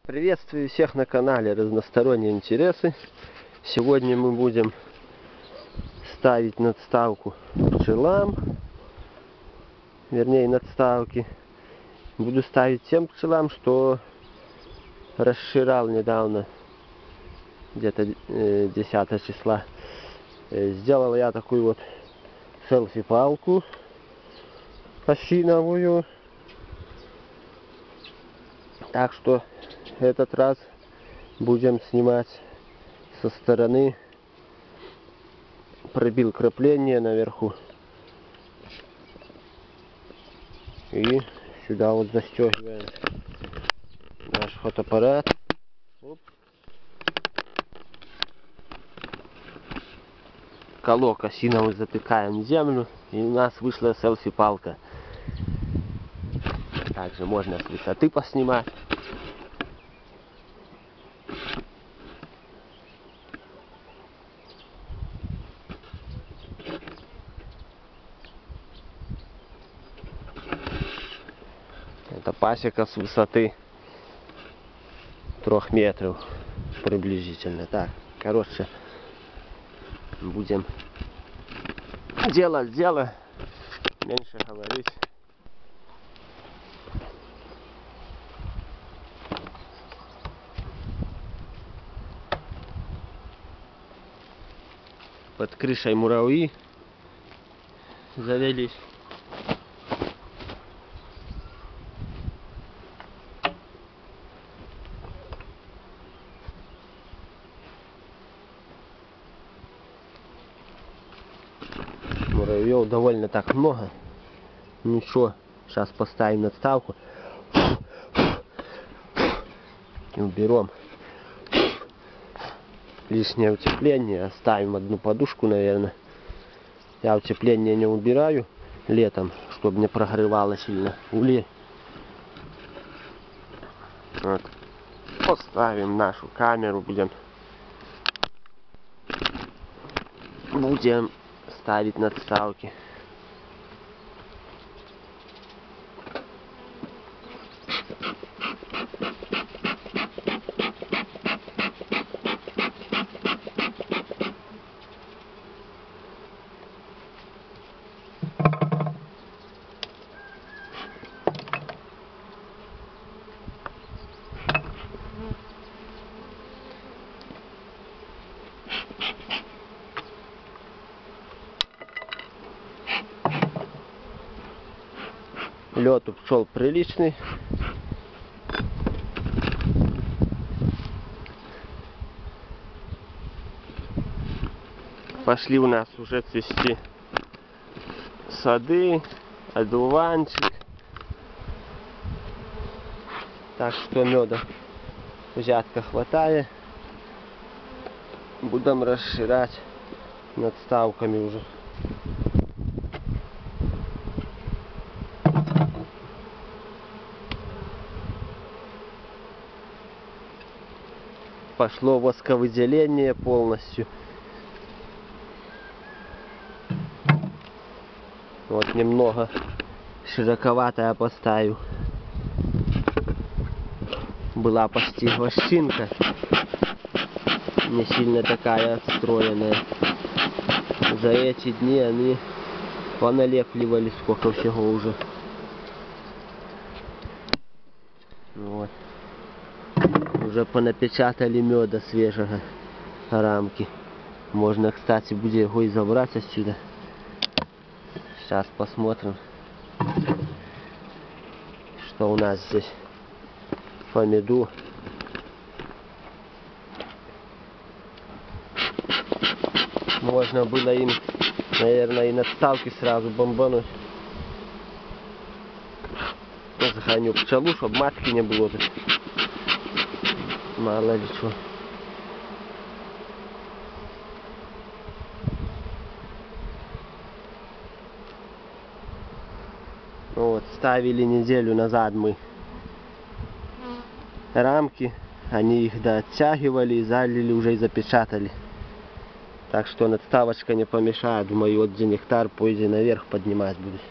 Приветствую всех на канале Разносторонние интересы. Сегодня мы будем ставить надставку пчелам. Вернее, надставки. Буду ставить тем пчелам, что расширял недавно, где-то 10 числа. Сделал я такую вот селфи-палку осиновую. Так что этот раз будем снимать со стороны. Пробил крепление наверху. И сюда вот застегиваем наш фотоаппарат. Оп. Колок осиновый затыкаем в землю. И у нас вышла селфи-палка. Также можно с высоты поснимать. Это пасека с высоты 3 метров приблизительно. Так, короче, будем делать дело, меньше говорить. Под крышей муравьи завелись. Муравьев довольно так много. Ничего, сейчас поставим надставку и уберем лишнее утепление. Оставим одну подушку, наверное. Я утепление не убираю летом, чтобы не прогревало сильно улей. Вот. Поставим нашу камеру, будем ставить надставки. Лед у пчел приличный. Пошли у нас уже цвести сады, одуванчик. Так что меда взятка хватает. Будем расширять надставками уже. Пошло восковыделение полностью. Вот немного широковато я поставил. Была почти вощинка. Не сильно такая отстроенная. За эти дни они поналепливали сколько всего уже. Вот. Уже понапечатали меда свежего, рамки. Можно, кстати, будет его и забрать отсюда. Сейчас посмотрим, что у нас здесь по меду. Можно было им, наверное, и надставки сразу бомбануть. Захороню пчелу, чтобы матки не было тут. Мало ли что. Вот, ставили неделю назад мы рамки. Они их дооттягивали и залили, уже и запечатали. Так что надставочка не помешает. Думаю, вот 1 гектар позже наверх поднимать будет.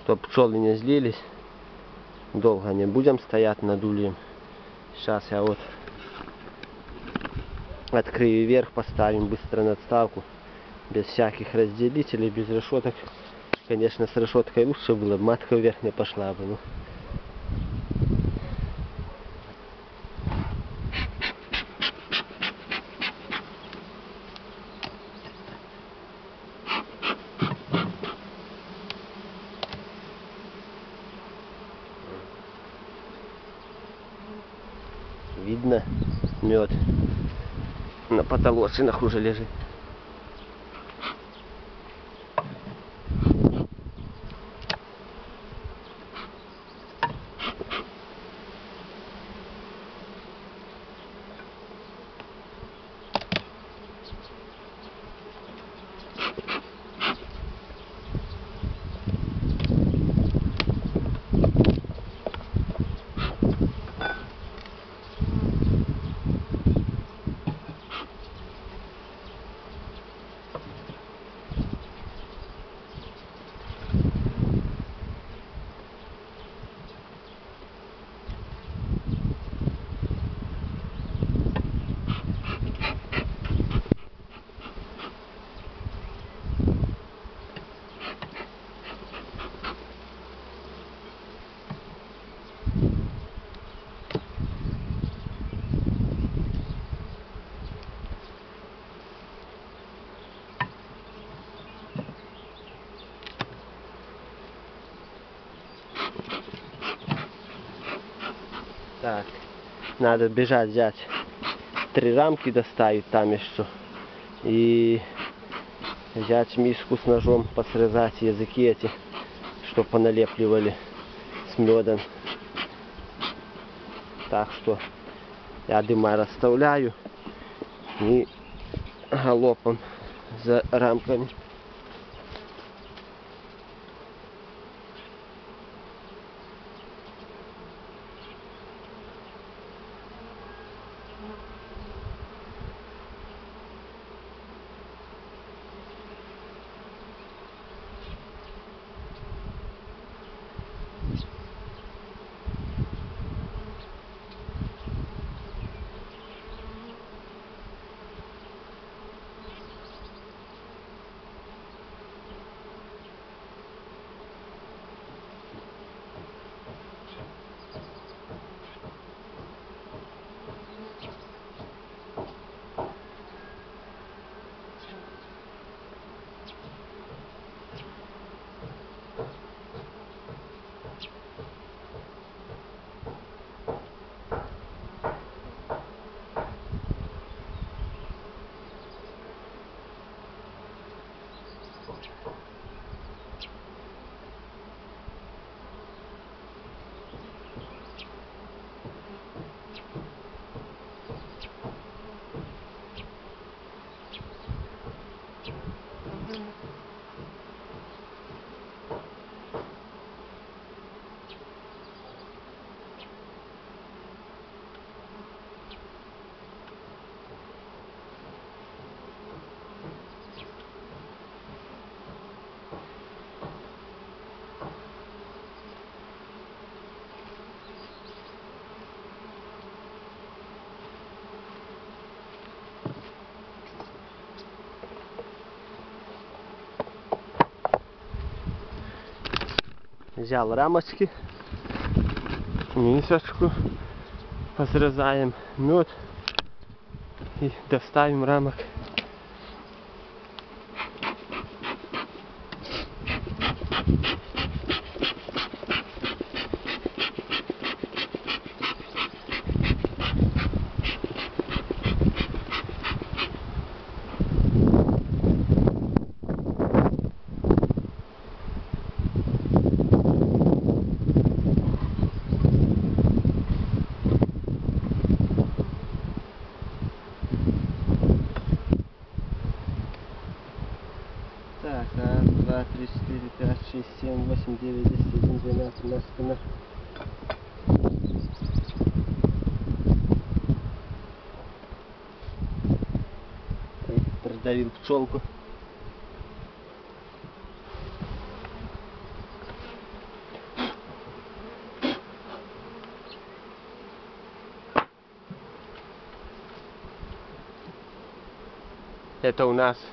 Чтоб пчелы не злились. Долго не будем стоять над ульем. Сейчас я вот открою вверх, поставим быстро надставку. Без всяких разделителей, без решеток. Конечно, с решеткой лучше было бы, матка вверх не пошла бы. Ну. Видно, мед на потолочинах уже лежит. Так, надо бежать взять 3 рамки, доставить там еще. И взять миску с ножом, посрезать языки эти, что поналепливали с медом. Так что я дыма расставляю и галопом за рамками. Взял рамочки, мисочку, посрезаем мед и доставим рамок. Так, 1, 2, 3, 4, 5, 6, 7, 8, 9, 10, 11, 12, 13, 14. Продавил пчелку. Это у нас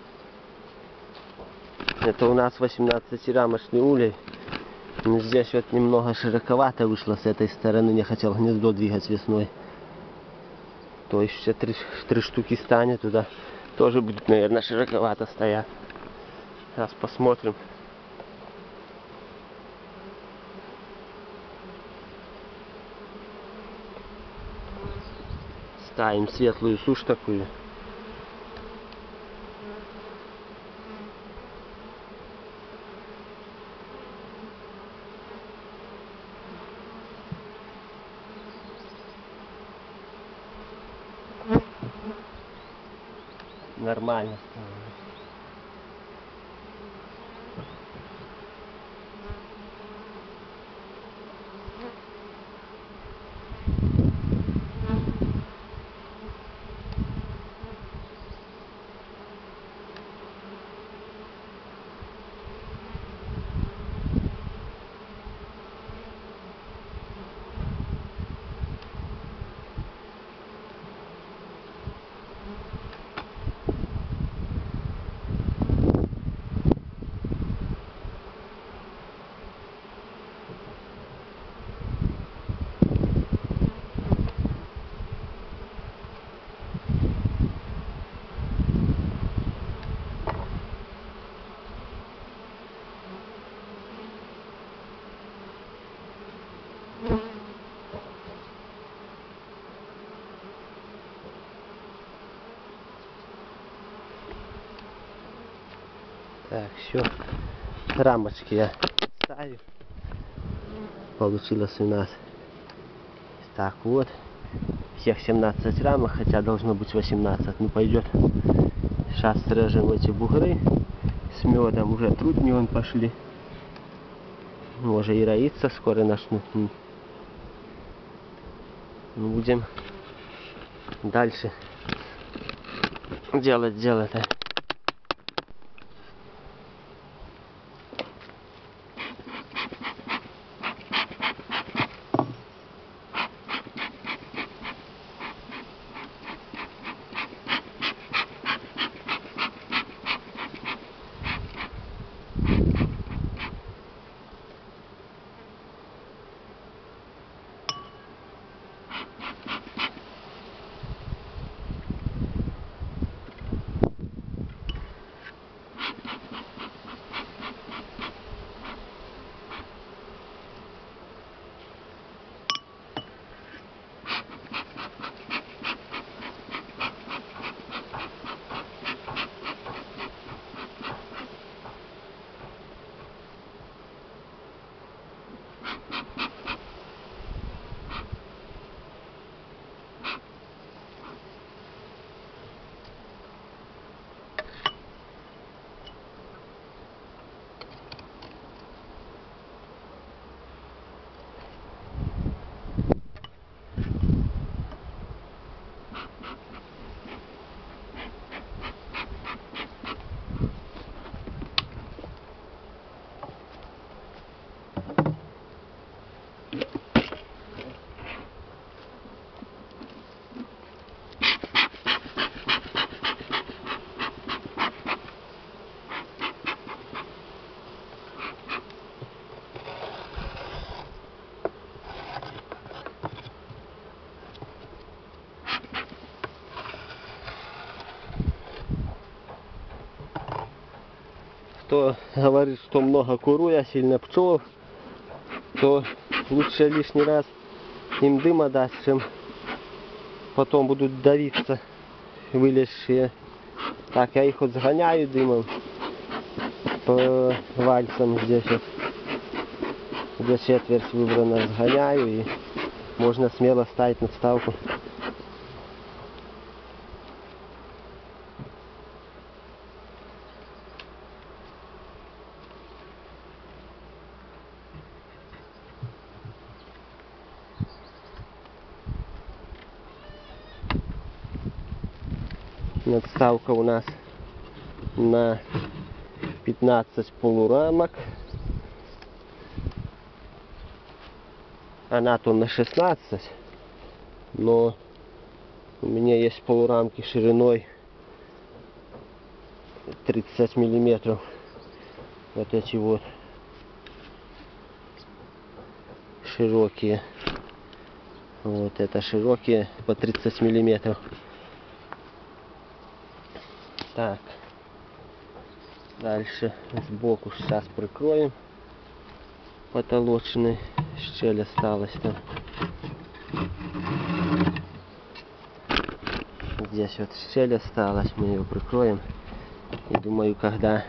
18-рамочный улей. Но здесь вот немного широковато вышло с этой стороны. Не хотел гнездо двигать весной. То еще 3 штуки станет туда. Тоже будет, наверное, широковато стоять. Сейчас посмотрим. Ставим светлую сушь такую. Нормально. Так, все. Рамочки я ставлю. Получилось у нас так вот. Всех 17 рамок, хотя должно быть 18. Ну пойдет. Сейчас срежем эти бугры с медом. Уже труднее он пошли. Может и роиться скоро начнут. Ну, будем дальше делать. Кто говорит, что много куру, я сильно пчел, то лучше лишний раз им дыма дать, чем потом будут давиться вылезшие. Так, я их вот сгоняю дымом по вальцам здесь вот, где четверть выбрана, сгоняю, и можно смело ставить надставку. Надставка у нас на 15 полурамок. Она-то на 16, но у меня есть полурамки шириной 30 миллиметров. Вот эти вот широкие. Вот это широкие по 30 миллиметров. Так. Дальше сбоку сейчас прикроем. Потолочный щель осталась там. Здесь вот щель осталась, мы ее прикроем. И думаю, когда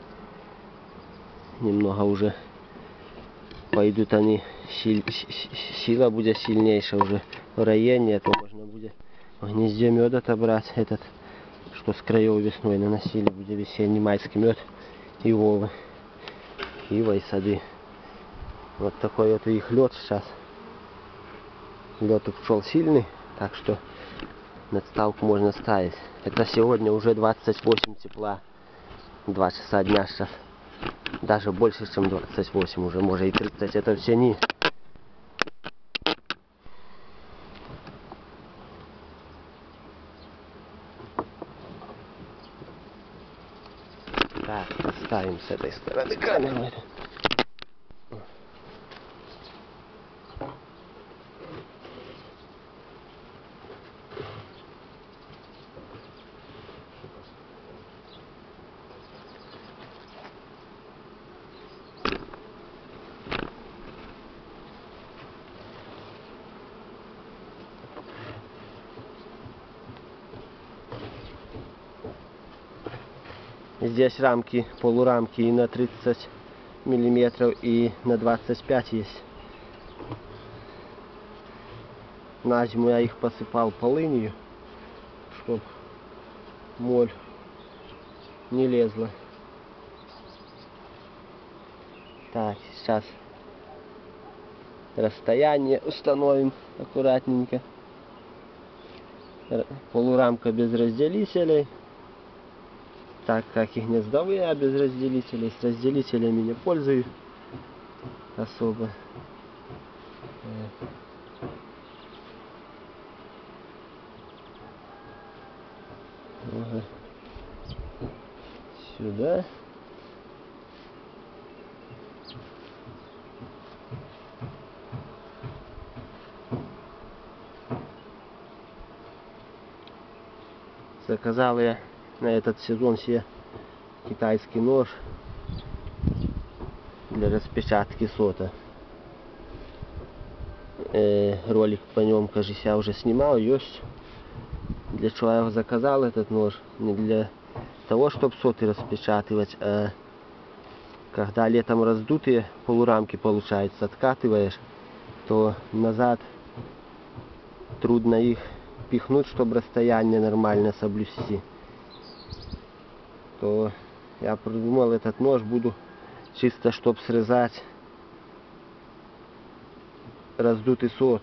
немного уже пойдут они, сила будет сильнейшая уже в районе, то можно будет в гнезде мед отобрать этот, что с краев весной наносили, будет весенний майский мед и вовы, ива и сады. Вот такой вот у них лед сейчас. Лед у пчел сильный, так что надставку можно ставить. Это сегодня уже 28 тепла, 2 часа дня сейчас. Даже больше, чем 28, уже может и 30, это все не. Так, ставим с этой стороны камеру. Здесь рамки, полурамки и на 30 миллиметров, и на 25 есть. На зиму я их посыпал полынью, чтобы моль не лезла. Так, сейчас расстояние установим аккуратненько. Полурамка без разделителей. Так как и гнездовые, а без разделителей. С разделителями не пользуюсь особо. Ага. Сюда. Заказал я на этот сезон себе китайский нож для распечатки сота. Ролик по нем, кажется, я уже снимал, есть. Для чего я его заказал, этот нож? Не для того, чтобы соты распечатывать, а когда летом раздутые полурамки, получается, откатываешь, то назад трудно их пихнуть, чтобы расстояние нормально соблюсти. То я придумал этот нож, буду чисто, чтобы срезать раздутый сот.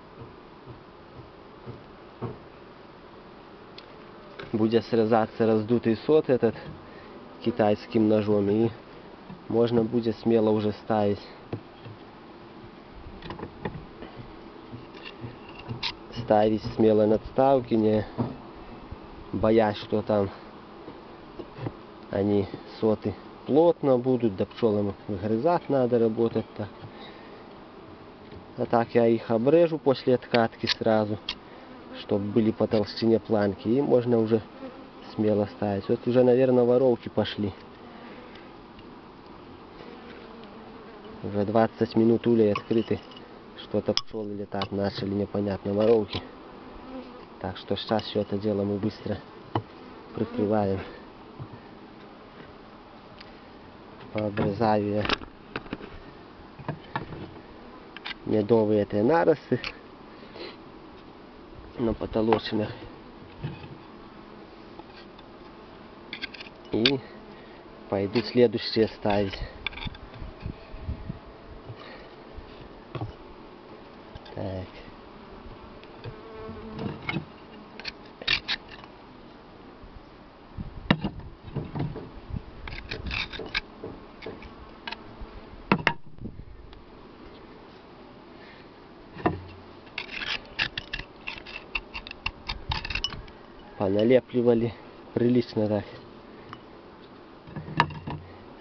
Будет срезаться раздутый сот этот китайским ножом, и можно будет смело уже ставить. Ставить смело надставки, не боясь, что там они соты плотно будут, да пчелам выгрызать надо работать так. А так я их обрежу после откатки сразу, чтобы были по толщине планки, и можно уже смело ставить. Вот уже, наверное, воровки пошли. Уже 20 минут улей открыты. Что-то пчелы летать начали, непонятно, воровки. Так что сейчас все это дело мы быстро прикрываем. Пообрезаю я медовые эти наросты на потолочных. И пойду следующие ставить. Так. Поналепливали прилично так,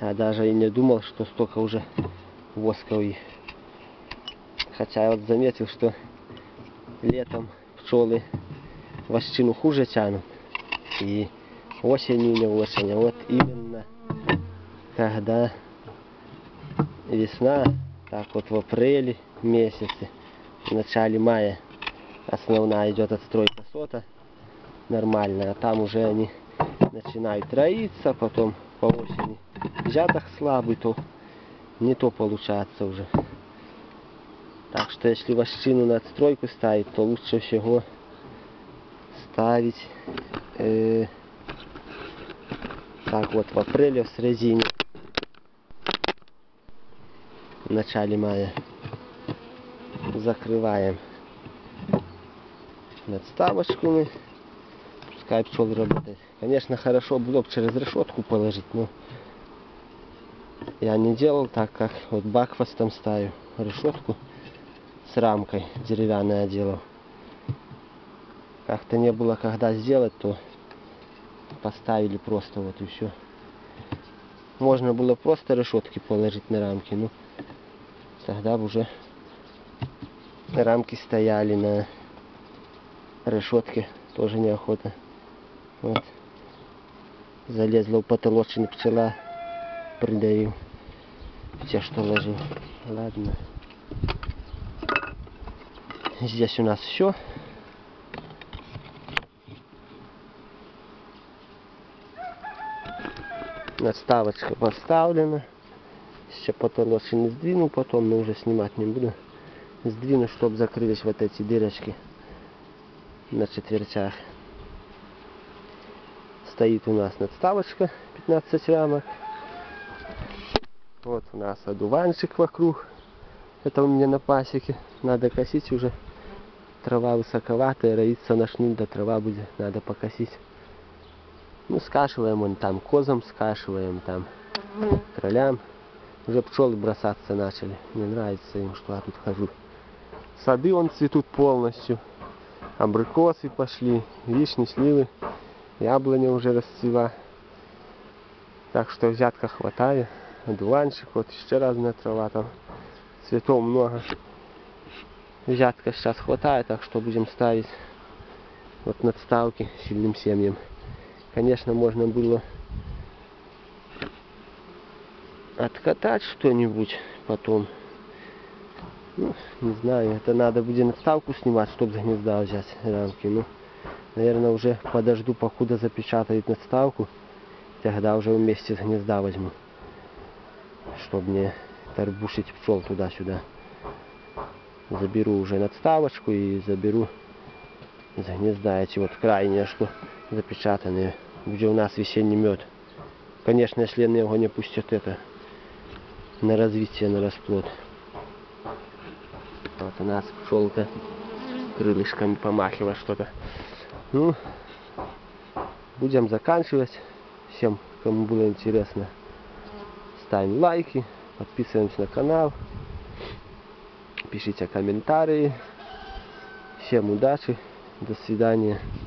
А даже и не думал, что столько уже воска у них. Хотя я вот заметил, что летом пчелы вощину хуже тянут. И осенью не очень. А вот именно когда весна, так вот в апреле месяце, в начале мая основная идет отстройка сота нормальная, а там уже они начинают роиться, потом по осени взяток слабый, то не то получается уже. Так что если вощину на отстройку ставить, то лучше всего ставить так вот в апреле, в середине, в начале мая. Закрываем надставочку мы, пускай пчелы работают. Конечно, хорошо было бы через решетку положить, но я не делал так, как вот бакфастом ставлю решетку с рамкой деревянной делал. Как-то не было когда сделать, то поставили просто вот и все. Можно было просто решетки положить на рамки, но тогда бы уже рамки стояли на решетке, тоже неохота. Вот. Залезла в потолочный пчела, придавил те, что ложил. Ладно. Здесь у нас все. Надставочка поставлена. Сейчас потолочный сдвину, потом, но уже снимать не буду. Сдвину, чтобы закрылись вот эти дырочки на четвертях. Стоит у нас надставочка 15 рамок. Вот у нас одуванчик вокруг. Это у меня на пасеке. Надо косить уже. Трава высоковатая, роиться начнут, да трава будет, надо покосить. Ну, скашиваем вон там, козам скашиваем, там, кролям. Уже пчелы бросаться начали. Не нравится им, что я тут хожу. Сады вон цветут полностью. Абрикосы пошли, вишни, сливы. Яблоня уже расцвела. Так что взятка хватает. Одуванчик, вот еще разная трава там. Цветов много. Взятка сейчас хватает, так что будем ставить вот надставки сильным семьям. Конечно, можно было откатать что-нибудь потом. Ну, не знаю, это надо будет надставку снимать, чтобы за гнезда взять рамки. Ну, наверное, уже подожду, покуда запечатают надставку. Тогда уже вместе с гнезда возьму. Чтобы не торбушить пчел туда-сюда. Заберу уже надставочку и заберу из гнезда эти вот крайние, что запечатанные, где у нас весенний мед. Конечно, если они его не пустят это на развитие, на расплод. Вот у нас пчелка крылышками помахивает что-то. Ну, будем заканчивать. Всем, кому было интересно, ставим лайки, подписываемся на канал, пишите комментарии. Всем удачи, до свидания.